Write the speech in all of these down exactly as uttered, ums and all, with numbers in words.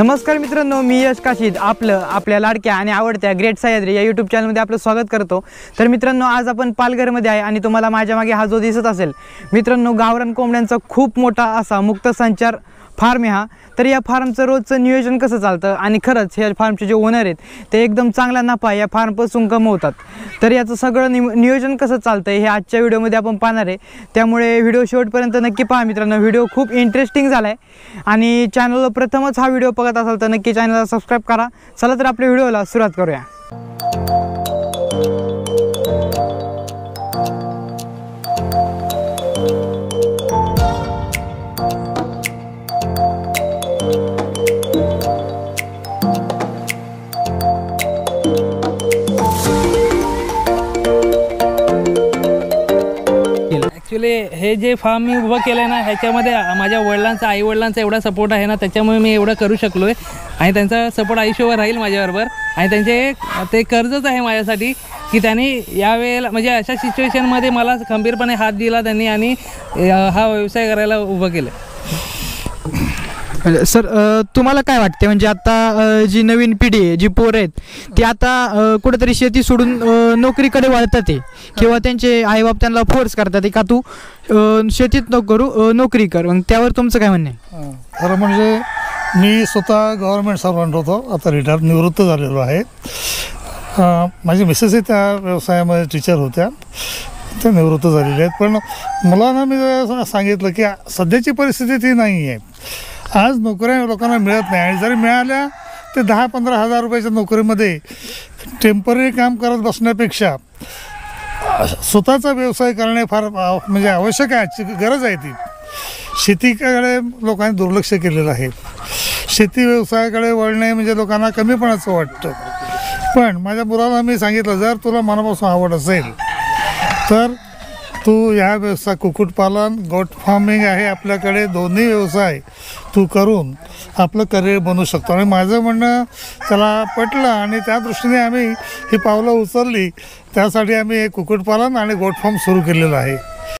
नमस्कार मित्रांनो, मी यश काशीद आपलं आपल्या लाडक्या आणि आवडत्या ग्रेट सह्याद्री या यूट्यूब चॅनलमध्ये आपलं स्वागत करतो। तर मित्रांनो, आज आपण पालघरमध्ये आहे आणि तुम्हाला माझ्या मागे हा जो दिसत असेल मित्रांनो, गावरान कोंबड्यांचा खूप मोठा असा मुक्त संचार फार्म आहे हा। तर या फार्मचं रोजचं नियोजन कसं चालतं आणि खरंच ह्या फार्मचे जे ओनर आहेत ते एकदम चांगला नफा या फार्मपासून कमवतात। तर याचं सगळं नियोजन कसं चालतं हे आजच्या व्हिडिओमध्ये आपण पाहणार आहे, त्यामुळे व्हिडिओ शेवटपर्यंत नक्की पहा मित्रांनो। व्हिडिओ खूप इंटरेस्टिंग झाला आहे आणि चॅनलला प्रथमच हा व्हिडिओ बघत असाल तर नक्की चॅनलला सबस्क्राईब करा। चला तर आपल्या व्हिडिओला सुरुवात करूया। ॲक्च्युली हे जे फार्म मी उभं केलं आहे ना, ह्याच्यामध्ये माझ्या वडिलांचा आई वडिलांचा एवढा सपोर्ट आहे ना, त्याच्यामुळे मी एवढं करू शकलो आहे आणि त्यांचा सपोर्ट आयुष्यभर राहील माझ्याबरोबर। आणि त्यांचे ते कर्जच आहे माझ्यासाठी की त्यांनी यावेळेला म्हणजे अशा सिच्युएशनमध्ये मला खंबीरपणे हात दिला त्यांनी आणि हा व्यवसाय करायला उभं केलं। सर, तुम्हाला काय वाटते म्हणजे आता जी नवीन पिढी आहे, जी पोरं आहेत ती आता कुठेतरी शेती सोडून नोकरीकडे वळतात आहे किंवा त्यांचे आईबाप त्यांना फोर्स करतात का तू शेतीत नको करू, नोकरी कर, मग त्यावर तुमचं काय म्हणणं आहे? खरं म्हणजे मी स्वतः गव्हर्नमेंट सर्वंट होतो, आता रिटायर निवृत्त झालेलो आहे। माझी मिसेसही त्या व्यवसायामध्ये टीचर होत्या, त्या निवृत्त झालेल्या आहेत। पण मला ना मी सांगितलं की सध्याची परिस्थिती ती नाही आहे। आज नोकऱ्या लोकांना मिळत नाही आणि जरी मिळाल्या ते दहा पंधरा हजार रुपयाच्या नोकरीमध्ये टेम्पररी काम करत बसण्यापेक्षा स्वतःचा व्यवसाय करणे फार म्हणजे आवश्यक आहे, गरज आहे ती। शेतीकडे लोकांनी दुर्लक्ष केलेलं आहे, शेती व्यवसायाकडे वळणे म्हणजे लोकांना कमीपणाचं वाटतं। पण माझ्या मुलाला मी सांगितलं, जर तुला मनापासून आवड असेल तर तू ह्या व्यवसाय कुक्कुटपालन, गोट फार्मिंग आहे आपल्याकडे, दोन्ही व्यवसाय तू करून आपलं करिअर बनवू शकतो। आणि माझं म्हणणं त्याला पटलं आणि त्या दृष्टीने आम्ही ही पावलं उचलली। त्यासाठी आम्ही हे कुक्कुटपालन आणि गोट फार्म सुरू केलेलं आहे।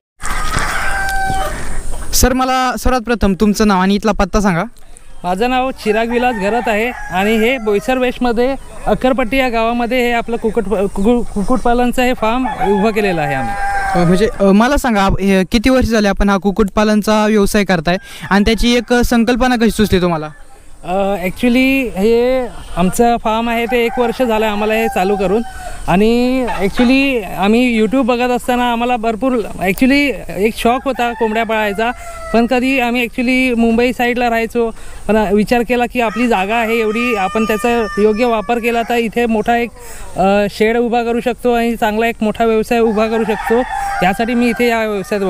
सर, मला सर्वात प्रथम तुमचं नाव आणि इथला पत्ता सांगा। माझं नाव चिराग विलास घरत आहे आणि हे बोईसर वेस्टमध्ये अक्करपट्टी या गावामध्ये हे आपलं कुक्कुट कुक्कुटपालनचं हे फार्म उभं केलेलं आहे आम्ही। म्हणजे मला सांगा, किती वर्ष झाले आपण हा कुक्कुटपालनचा व्यवसाय करताय आणि त्याची एक संकल्पना कशी सुचली तुम्हाला? ॲक्च्युली हे आमचं फार्म आहे ते एक वर्ष झालं आहे आम्हाला हे चालू करून। आणि ॲक्च्युली आम्ही यूट्यूब बघत असताना आम्हाला भरपूर ॲक्च्युली एक शॉक होता कोंबड्या पाळायचा, पण कधी आम्ही ॲक्च्युली मुंबई साईडला राहायचो, पण विचार केला की आपली जागा आहे एवढी, आपण त्याचा योग्य वापर केला तर इथे मोठा एक शेड उभा करू शकतो आणि चांगला एक मोठा व्यवसाय उभा करू शकतो। त्यासाठी मी इथे या व्यवसायात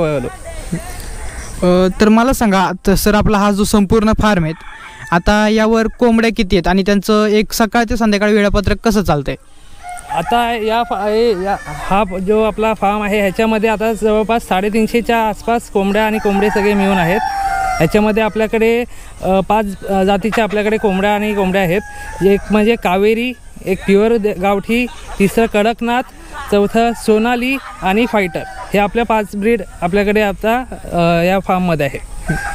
वळलो। तर मला सांगा तर सर, आपला हा जो संपूर्ण फार्म आहे आता यावर कोंबड्या किती आहेत आणि त्यांचं एक सकाळ ते संध्याकाळी वेळापत्रक कसं चालतंय? आता या फा या हा जो आपला फार्म आहे ह्याच्यामध्ये आता जवळपास साडेतीनशेच्या आसपास कोंबड्या आणि कोंबडे सगळे मिळून आहेत। ह्याच्यामध्ये आपल्याकडे पाच जातीच्या आपल्याकडे कोंबड्या आणि कोंबड्या आहेत। एक म्हणजे कावेरी, एक प्युअर गावठी, तिसरं कडकनाथ, चौथं सोनाली आणि फायटर, हे आपल्या पाच ब्रीड आपल्याकडे आता या फार्ममध्ये आहे।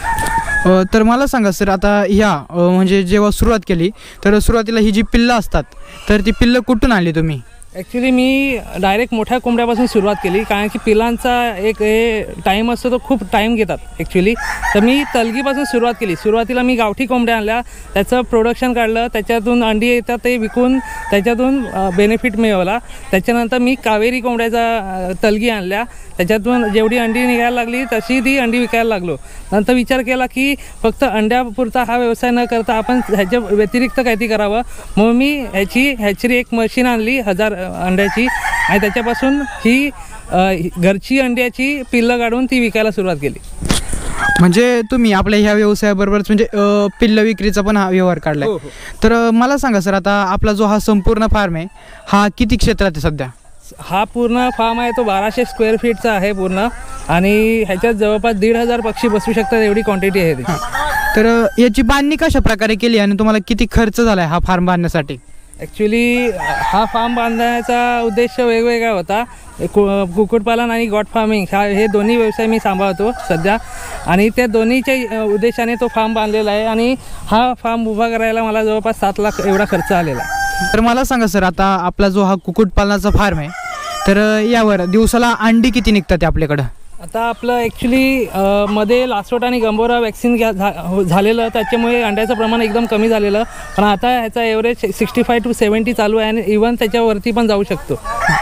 तर मला सांगा सर, आता ह्या म्हणजे जेव्हा सुरुवात केली तर सुरुवातीला ही जी पिल्लं असतात तर ती पिल्लं कुठून आणली तुम्ही? ॲक्च्युली मी डायरेक्ट मोठ्या कोंबड्यापासून सुरुवात केली, कारण की पिलांचा एक हे टाईम असतो तो खूप टाईम घेतात ॲक्च्युली। तर मी तलगीपासून सुरुवात केली। सुरुवातीला मी गावठी कोंबड्या आणल्या, त्याचं प्रोडक्शन काढलं, त्याच्यातून अंडी येतात ते विकून त्याच्यातून बेनिफिट मिळवला। त्याच्यानंतर मी कावेरी कोंबड्याचा तलगी आणल्या, त्याच्यातून जेवढी अंडी निघायला लागली तशी ती अंडी विकायला लागलो। नंतर विचार केला की फक्त अंड्यापुरता हा व्यवसाय न करता आपण ह्याच्या व्यतिरिक्त काहीतरी करावं, म्हणून मी ह्याची ह्याची एक मशीन आणली हजार अंड्याची आणि त्याच्यापासून ही घरची अंड्याची पिल्लं काढून ती विकायला सुरुवात केली। म्हणजे तुम्ही आपल्या ह्या व्यवसायाबरोबरच म्हणजे पिल्लं विक्रीचा पण हा व्यवहार काढला? हो हो। तर मला सांगा सर, आता आपला जो हा संपूर्ण फार्म आहे हा किती क्षेत्रात आहे सध्या? हा पूर्ण फार्म आहे तो बाराशे स्क्वेअर फीटचा आहे पूर्ण आणि ह्याच्यात जवळपास दीड हजार पक्षी बसू शकतात एवढी क्वांटिटी आहे। तर याची बांधणी कशा प्रकारे केली आणि तुम्हाला किती खर्च झाला आहे हा फार्म बांधण्यासाठी? ॲक्च्युली हा फार्म बांधण्याचा उद्देश वेगवेगळा होता. कु कुक्कुटपालन आणि गॉट फार्मिंग हा हे दोन्ही व्यवसाय मी सांभाळतो सध्या, आणि त्या दोन्हीच्या उद्देशाने तो फार्म बांधलेला आहे. आणि हा फार्म उभा करायला मला जवळपास सात लाख एवढा खर्च आलेला आहे. तर मला सांगा सर, आता आपला जो हा कुक्कुटपालनाचा फार्म आहे, तर यावर दिवसाला अंडी किती निघतात आपल्याकडं? आता आपलं ॲक्च्युली मध्ये लासोट आणि गंभोरा वॅक्सिन घ्या झा हो झालेलं, त्याच्यामुळे अंड्याचं प्रमाण एकदम कमी झालेलं. पण आता ह्याचा average sixty five to seventy चालू आहे आणि इवन त्याच्यावरती पण जाऊ शकतो.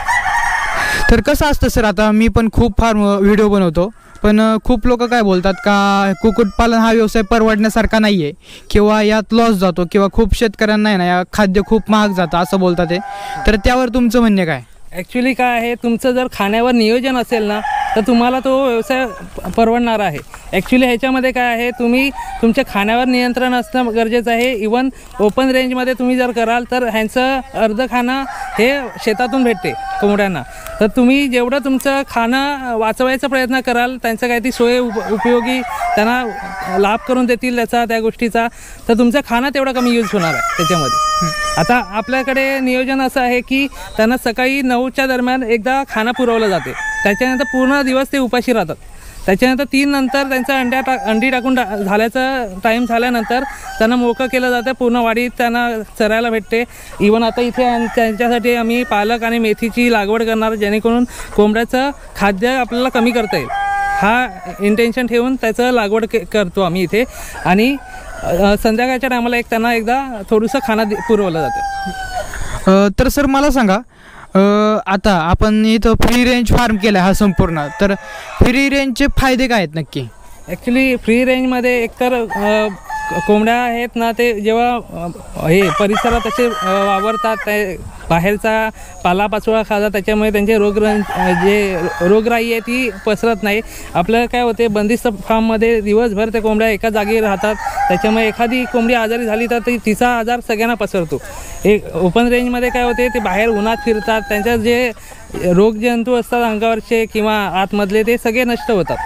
तर कसं असतं सर, आता मी पण खूप फार व्हिडिओ बनवतो, पण खूप लोक काय बोलतात का कुक्कुटपालन हा व्यवसाय परवडण्यासारखा नाही आहे, किंवा यात लॉस जातो, किंवा खूप शेतकऱ्यांना आहे ना या खाद्य खूप महाग जातं असं बोलतात ते. तर त्यावर तुमचं म्हणणे काय? ॲक्च्युली काय आहे, तुमचं जर खाण्यावर नियोजन असेल ना तर तुम्हाला तो व्यवसाय परवडणार आहे. ॲक्च्युली ह्याच्यामध्ये काय आहे, तुम्ही तुमच्या खाण्यावर नियंत्रण असणं गरजेचं आहे. इवन ओपन रेंजमध्ये तुम्ही जर कराल तर ह्यांचं अर्ध खाणं हे शेतातून भेटते कोंबड्यांना. तर तुम्ही जेवढं तुमचं खाणं वाचवायचा प्रयत्न कराल, त्यांचं काही ती सोय उप उपयोगी त्यांना लाभ करून देतील त्याचा त्या गोष्टीचा, तर तुमचं खाणं तेवढं कमी यूज होणार आहे त्याच्यामध्ये. आता आपल्याकडे नियोजन असं आहे की त्यांना सकाळी नऊच्या दरम्यान एकदा खाणं पुरवलं जाते, त्याच्यानंतर पूर्ण दिवस ते उपाशी राहतात. त्याच्यानंतर तीन नंतर त्यांचा अंड्या टा अंडी टाकून टा झाल्याचा टाईम झाल्यानंतर त्यांना मोकळं केलं जातं. पूर्ण वाडीत त्यांना चरायला भेटते. इवन आता इथे त्यांच्यासाठी आम्ही पालक आणि मेथीची लागवड करणार, जेणेकरून कोंबड्याचं खाद्य आपल्याला कमी करता येईल, हा इंटेन्शन ठेवून त्याचं लागवड के करतो आम्ही इथे. आणि संध्याकाळच्या टायमाला एक त्यांना एकदा थोडंसं खाणं पुरवलं जातं. तर सर मला सांगा, आता आपण इथं फ्री रेंज फार्म केला हा संपूर्ण, तर फ्री रेंजचे फायदे काय आहेत नक्की? ॲक्च्युली फ्री रेंजमध्ये एकतर कोंबड्या आहेत ना, ते जेव्हा हे परिसरात असे वावरतात, ते बाहेरचा पालापाचोळा खातात, त्याच्यामुळे त्यांचे रोग जे रोगराई आहे ती पसरत नाही. आपलं काय होते, बंदिस्त फार्ममध्ये दिवसभर ते कोंबड्या एका जागी राहतात, त्याच्यामुळे एखादी कोंबडी आजारी झाली तर ती तिचा आजार सगळ्यांना पसरतो. एक ओपन रेंजमध्ये काय होते, ते बाहेर उन्हात फिरतात, त्यांच्यात जे रोगजंतू असतात अंगावरचे किंवा आतमधले ते सगळे नष्ट होतात.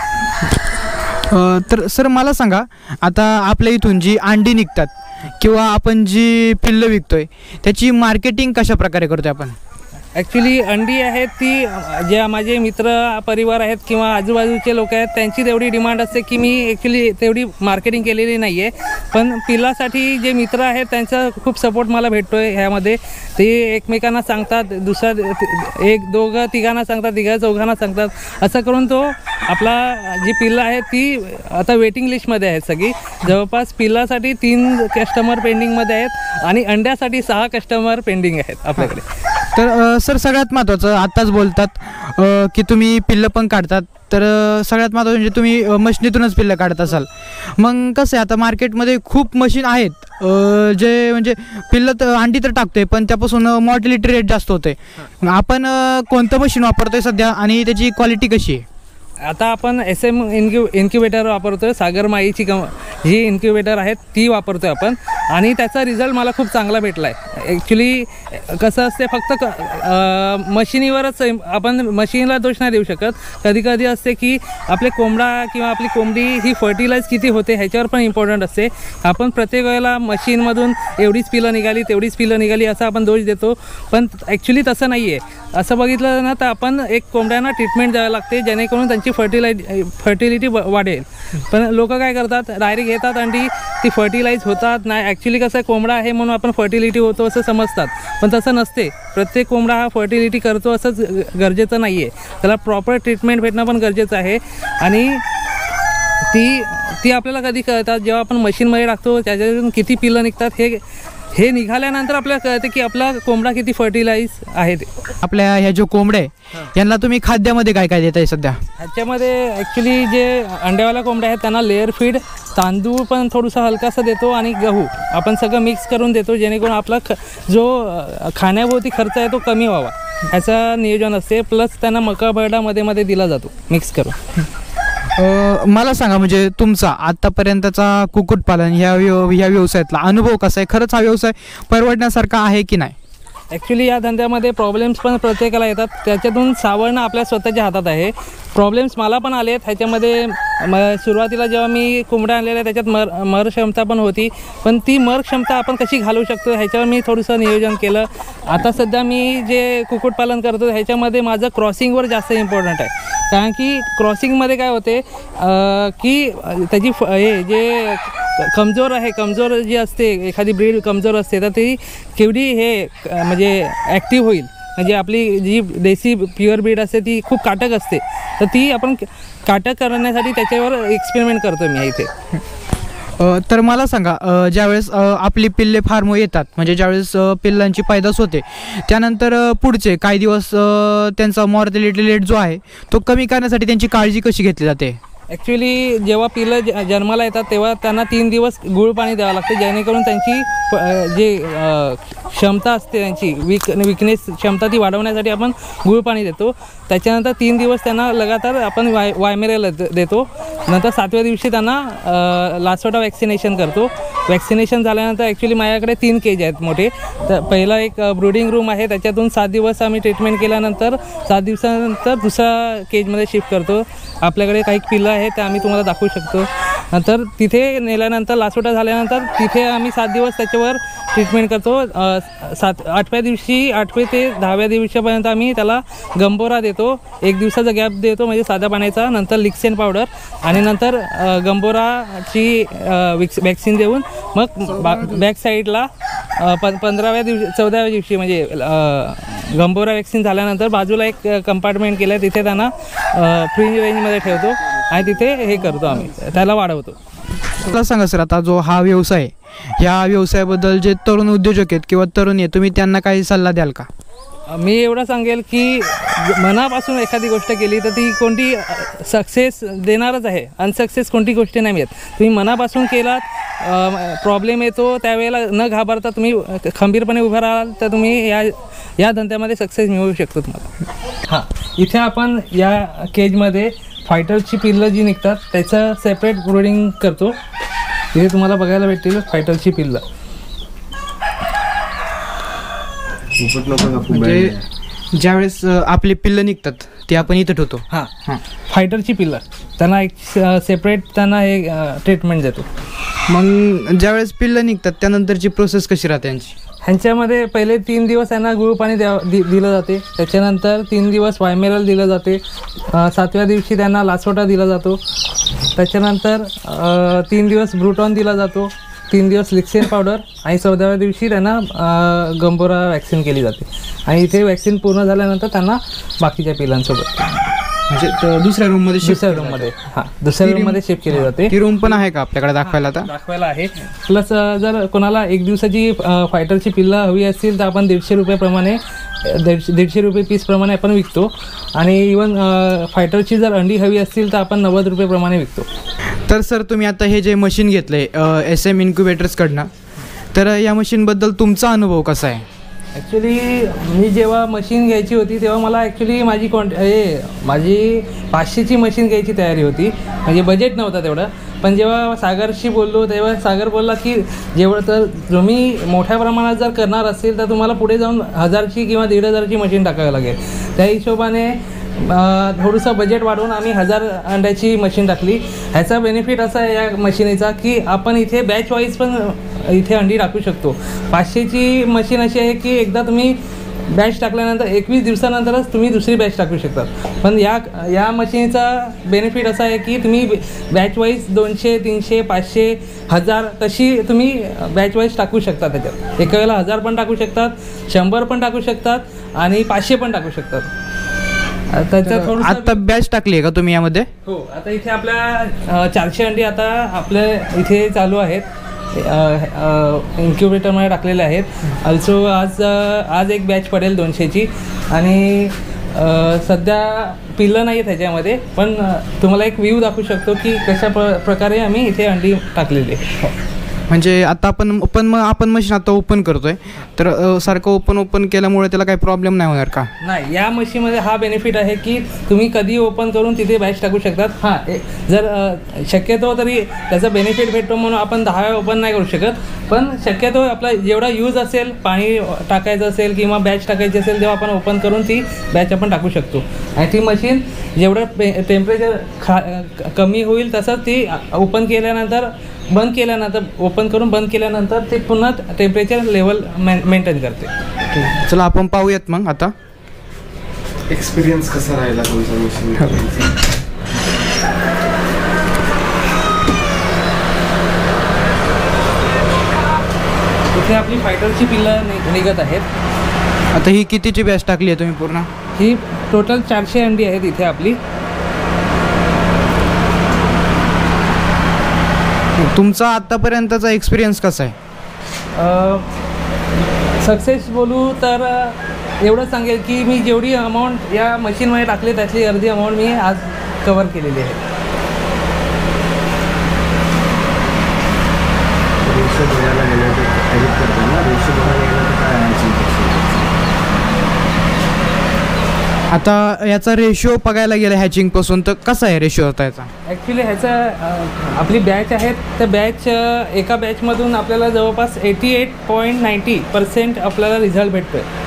तर सर मला सांगा, आता आपल्या इथून जी अंडी निघतात किंवा आपण जी पिल्लं विकतोय त्याची मार्केटिंग कशा प्रकारे करतोय आपण? ॲक्च्युली अंडी आहेत ती जे माझे मित्र परिवार आहेत किंवा आजूबाजूचे लोक आहेत त्यांची तेवढी डिमांड असते की मी ॲक्च्युली तेवढी मार्केटिंग केलेली नाही आहे. पण पिल्लासाठी जे मित्र आहेत त्यांचा खूप सपोर्ट मला भेटतो आहे ह्यामध्ये. ते एकमेकांना सांगतात, दुसरा एक दोघं तिघांना सांगतात, तिघा चौघांना सांगतात, असं करून तो आपला जी पिल्लं आहेत ती आता वेटिंग लिस्टमध्ये आहेत सगळी. जवळपास पिल्लासाठी तीन कस्टमर पेंडिंगमध्ये आहेत आणि अंड्यासाठी सहा कस्टमर पेंडिंग आहेत आपल्याकडे. तर सर सगळ्यात महत्त्वाचं, आत्ताच बोलतात की तुम्ही पिल्लं पण काढतात, तर सगळ्यात महत्त्वाचं म्हणजे तुम्ही मशीनीतूनच पिल्लं काढत असाल. मग कसं आहे, आता मार्केटमध्ये खूप मशीन आहेत जे म्हणजे पिल्लं तर अंडी तर टाकतोय पण त्यापासून मॉर्टिलिटी रेट जास्त होते. आपण कोणतं मशीन वापरतोय सध्या आणि त्याची क्वालिटी कशी आहे? आता आपण एस एम इन्क्यू इन्क्युबेटर वापरतो आहे. सागरमाईची कम जी इन्क्युबेटर आहेत ती वापरतो आहे आपण, आणि त्याचा रिझल्ट मला खूप चांगला भेटला आहे. ॲक्च्युली कसं असते, फक्त क मशिनीवरच आपण मशीनला दोष नाही देऊ शकत. कधी कधी असते की आपले कोंबडा किंवा आपली कोंबडी ही फर्टिलाइज किती होते ह्याच्यावर पण इम्पॉर्टंट असते. आपण प्रत्येक वेळेला मशीनमधून एवढीच पिलं निघाली तेवढीच पिलं निघाली असं आपण दोष देतो, पण ॲक्च्युली तसं नाही आहे. असं बघितलं ना तर आपण एक कोंबड्यांना ट्रीटमेंट द्यावी लागते जेणेकरून त्यांची फर्टिलाइज फर्टिलिटी वाढेल. पण लोक काय करतात, डायरेक्ट घेतात अंडी, ती फर्टिलाइज होतात नाही. ॲक्च्युली कसं आहे, कोंबडा आहे म्हणून आपण फर्टिलिटी होतो असं समजतात, पण तसं नसते. प्रत्येक कोंबडा हा फर्टिलिटी करतो असंच गरजेचं नाही आहे. त्याला प्रॉपर ट्रीटमेंट भेटणं पण गरजेचं आहे. आणि ती ती आपल्याला कधी कळतात जेव्हा आपण मशीनमध्ये टाकतो, त्याच्यातून किती पिलं निघतात हे हे निघाल्यानंतर आपल्याला कळते की आपला कोंबडा किती फर्टिलाइज आहे. ते आपल्या ह्या जो कोंबड्या आहे यांना तुम्ही खाद्यामध्ये काय काय देत आहे सध्या? ह्याच्यामध्ये ॲक्च्युली जे अंड्यावाला कोंबड्या आहेत त्यांना लेअर फीड, तांदूळ पण थोडंसं हलकासा देतो आणि गहू आपण सगळं मिक्स करून देतो, जेणेकरून आपला ख जो खाण्याभोवती खर्च आहे तो कमी व्हावा ह्याचं नियोजन असते. प्लस त्यांना मका बरडा मध्ये मध्ये दिला जातो मिक्स करून. मला सांगा, म्हणजे तुमचा आत्तापर्यंतचा कुक्कुटपालन ह्या व्यव ह्या व्यवसायातला अनुभव कसा आहे? खरंच हा व्यवसाय परवडण्यासारखा आहे की नाही? ॲक्च्युली या धंद्यामध्ये प्रॉब्लेम्स पण प्रत्येकाला येतात, त्याच्यातून सावरणं आपल्या स्वतःच्या हातात आहे. प्रॉब्लेम्स मला पण आले आहेत ह्याच्यामध्ये. म सुरुवातीला जेव्हा मी कोंबड्या आणलेल्या त्याच्यात मर मर क्षमता पण होती, पण ती मर क्षमता आपण कशी घालवू शकतो ह्याच्यावर मी थोडंसं नियोजन केलं. आता सध्या मी जे कुक्कुटपालन करतो ह्याच्यामध्ये माझं क्रॉसिंगवर जास्त इम्पॉर्टंट आहे, कारण की क्रॉसिंगमध्ये काय होते की त्याची फ हे जे कमजोर आहे, कमजोर जी असते एखादी ब्रीड कमजोर असते तर ती केवढी हे म्हणजे ॲक्टिव्ह होईल. म्हणजे आपली जी देसी प्युअर ब्रीड असते ती खूप काटक असते, तर ती आपण काटक करण्यासाठी त्याच्यावर एक्सपेरिमेंट करतो मी इथे. अ, तर मला सांगा, अ, ज्यावेळेस अ, आपली पिल्ले फार्म येतात, म्हणजे ज्यावेळेस अ, पिल्लांची पैदास होते त्यानंतर अ, पुढचे काही दिवस अ, त्यांचा मॉर्टॅलिटी रेट जो आहे तो कमी करण्यासाठी त्यांची काळजी कशी घेतली जाते? ॲक्च्युली जेव्हा पिल्लं ज जन्माला येतात तेव्हा त्यांना तीन दिवस गुळ पाणी द्यावं लागते, जेणेकरून त्यांची जे क्षमता असते त्यांची वीक विकनेस क्षमता ती वाढवण्यासाठी आपण गुळ पाणी देतो. त्याच्यानंतर तीन दिवस त्यांना लगातार आपण वाय वायमेरेल देतो. नंतर सातव्या दिवशी त्यांना लासोटा वॅक्सिनेशन करतो. वॅक्सिनेशन झाल्यानंतर ॲक्च्युली माझ्याकडे तीन केज आहेत मोठे. तर पहिला एक ब्रूडिंग रूम आहे, त्याच्यातून सात दिवस आम्ही ट्रीटमेंट केल्यानंतर सात दिवसानंतर दुसऱ्या केजमध्ये शिफ्ट करतो. आपल्याकडे काही पिल्लं आहेत ते आम्ही तुम्हाला दाखवू शकतो. नंतर तिथे नेल्यानंतर लासोटा झाल्यानंतर तिथे आम्ही सात दिवस त्याच्यावर ट्रीटमेंट करतो. सात आठव्या दिवशी आठवे ते दहाव्या दिवसापर्यंत आम्ही त्याला गंबोरा देतो. एक दिवसाचा गॅप देतो म्हणजे साध्या पाण्याचा, नंतर लिक्सेन पावडर आणि नंतर गंबोराची विक्स वॅक्सिन देऊन मग बा बॅक साईडला प पंधराव्या दिवशी चौदाव्या दिवशी म्हणजे गंबोरा वॅक्सिन झाल्यानंतर बाजूला एक कंपार्टमेंट केलं आहे, तिथे त्यांना फ्रीज रेंजमध्ये ठेवतो आणि तिथे हे करतो आम्ही, त्याला वाढवतो. मला सांगा सर, आता जो हा व्यवसाय आहे, या व्यवसायाबद्दल जे तरुण उद्योजक आहेत किंवा तरुण आहेत, तुम्ही त्यांना काही सल्ला द्याल का? मी एवढं सांगेल की मनापासून एखादी गोष्ट केली तर ती कोणती सक्सेस देणारच आहे. अनसक्सेस कोणती गोष्ट नाही मिळत. तुम्ही मनापासून केलात, प्रॉब्लेम येतो त्यावेळेला न घाबरता तुम्ही खंबीरपणे उभं राहाल तर तुम्ही या या धंद्यामध्ये सक्सेस मिळवू शकतो तुम्हाला. हां, इथे आपण या केजमध्ये फायटरची पिल्लं जी निघतात त्याचं सेपरेट ब्रूडिंग करतो. इथे तुम्हाला बघायला भेटतील फायटरची पिल्लं. म्हणजे ज्यावेळेस आपले पिल्लं निघतात ते आपण इथं ठेवतो. हां हां फायटरची पिल्लं त्यांना एक सेपरेट त्यांना हे ट्रीटमेंट देतो. मग ज्यावेळेस पिल्लं निघतात त्यानंतरची प्रोसेस कशी राहते यांची? ह्यांच्यामध्ये पहिले तीन दिवस त्यांना गुळ पाणी द्या दि दिलं जाते. त्याच्यानंतर तीन दिवस वायमेरल दिलं जाते. सातव्या दिवशी त्यांना लासोटा दिला जातो. त्याच्यानंतर तीन दिवस ब्रुटॉन दिला जातो. तीन दिवस लिक्सेन पावडर आणि चौदाव्या दिवशी त्यांना गंबोरा वॅक्सिन केली जाते. आणि इथे वॅक्सिन पूर्ण झाल्यानंतर त्यांना बाकीच्या पिलांसोबत म्हणजे दुसऱ्या रूममध्ये दुसऱ्या रूममध्ये हां दुसऱ्या रूममध्ये शिफ्ट केली जाते. ती रूम पण आहे का आपल्याकडे दाखवायला? आता दाखवायला आहे. प्लस जर कोणाला एक दिवसाची फायटरची पिल्लं हवी असतील तर आपण दीडशे रुपयेप्रमाणे दीडशे दीडशे रुपये पीसप्रमाणे आपण विकतो. आणि इवन फायटरची जर अंडी हवी असतील तर आपण नव्वद रुपयेप्रमाणे विकतो. तर सर, तुम्ही आता हे जे मशीन घेतलं आहे एस एम इन्क्युबेटर्सकडनं, तर या मशीनबद्दल तुमचा अनुभव कसा आहे? ॲक्च्युली मी जेव्हा मशीन घ्यायची होती तेव्हा मला ॲक्च्युली माझी कॉन्ट हे माझी पाचशेची मशीन घ्यायची तयारी होती. म्हणजे बजेट नव्हता तेवढं. पण जेव्हा सागरशी बोललो तेव्हा सागर बोलला की जेवढं तर तुम्ही मोठ्या प्रमाणात जर करणार असेल तर तुम्हाला पुढे जाऊन हजारची किंवा दीड हजारची मशीन टाकावी लागेल. त्या हिशोबाने थोडंसं बजेट वाढवून आम्ही हजार अंड्याची मशीन टाकली. ह्याचा बेनिफिट असा आहे या मशीनीचा की आपण इथे बॅच वाईज पण इथे अंडी टाकू शकतो. पाचशेची मशीन अशी आहे की एकदा तुम्ही बॅच टाकल्यानंतर एकवीस दिवसानंतरच तुम्ही दुसरी बॅच टाकू शकतात. पण या या मशीनचा बेनिफिट असा आहे की तुम्ही बॅच वाईज दोनशे तीनशे पाचशे हजार तशी तुम्ही बॅच वाईज टाकू शकता. त्याच्यात एका वेळेला हजार पण टाकू शकतात, शंभर पण टाकू शकतात आणि पाचशे पण टाकू शकतात. आता बॅच टाकली आहे का तुम्ही यामध्ये? हो, आता इथे आपल्या चारशे अंडी आता आपल्या इथे चालू आहेत. इन्क्युबेटरमध्ये टाकलेले आहेत. अल्सो आज आज एक बॅच पडेल दोनशेची. आणि सध्या पिल्लं नाही आहेत ह्याच्यामध्ये, पण तुम्हाला एक व्ह्यू दाखवू शकतो की कशा प्र प्रकारे आम्ही इथे अंडी टाकलेली आहे. म्हणजे आता आपण पण मग आपण मशीन आता ओपन करतोय तर सारखं ओपन ओपन केल्यामुळे त्याला काही प्रॉब्लेम नाही होणार का? नाही, या मशीनमध्ये हा बेनिफिट आहे की तुम्ही कधी ओपन करून तिथे बॅच टाकू शकतात. हां, जर शक्यतो तरी त्याचा बेनिफिट भेटतो म्हणून आपण दहा वेळा ओपन नाही करू शकत. पण शक्यतो आपला जेवढा यूज असेल, पाणी टाकायचं असेल किंवा बॅच टाकायची असेल, तेव्हा आपण ओपन करून ती बॅच आपण टाकू शकतो. आणि ती मशीन जेवढं टेम्परेचर खा कमी होईल तसंच ती ओपन केल्यानंतर बंद केल्यानंतर ओपन करून बंद केल्यानंतर ते पुन्हा टेम्परेचर लेवल मेंटेन करते. चला आपण पाहूयात मग आता एक्सपिरियन्स कसा राहिला तुमचा मशीन. इथे आपली फायटरची पिल्लं नि निघत आहेत. आता ही कितीची बॅच टाकली आहे तुम्ही पूर्ण? ही टोटल चारशे एम डी आहेत इथे आपली. तुमचा आत्तापर्यंतचा एक्सपिरियन्स कसा आहे? सक्सेस बोलू तर एवढं सांगेल की मी जेवढी अमाऊंट या मशीनमध्ये टाकली त्यातली अर्धी अमाऊंट मी आज कवर केलेली आहे. रेशो बघायला गेलं तर एडिट करताना रेशो बघायला गेलं तर काय आहे? आता याचा रेशो बघायला गेला हॅचिंगपासून तर कसा आहे रेशो होता याचा? ॲक्च्युली ह्याचा आपली बॅच आहेत त्या बॅच एका बॅचमधून आपल्याला जवळपास eighty eight point ninety percent आपल्याला रिझल्ट भेटतो आहे.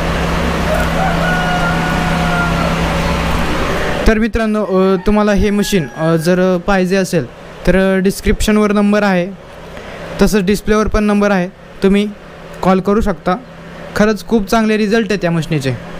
तर मित्रांनो, तुम्हाला हे मशीन जर पाहिजे असेल तर डिस्क्रिप्शनवर नंबर आहे, तसंच डिस्प्लेवर पण नंबर आहे, तुम्ही कॉल करू शकता. खरंच खूप चांगले रिझल्ट आहेत त्या मशीनीचे.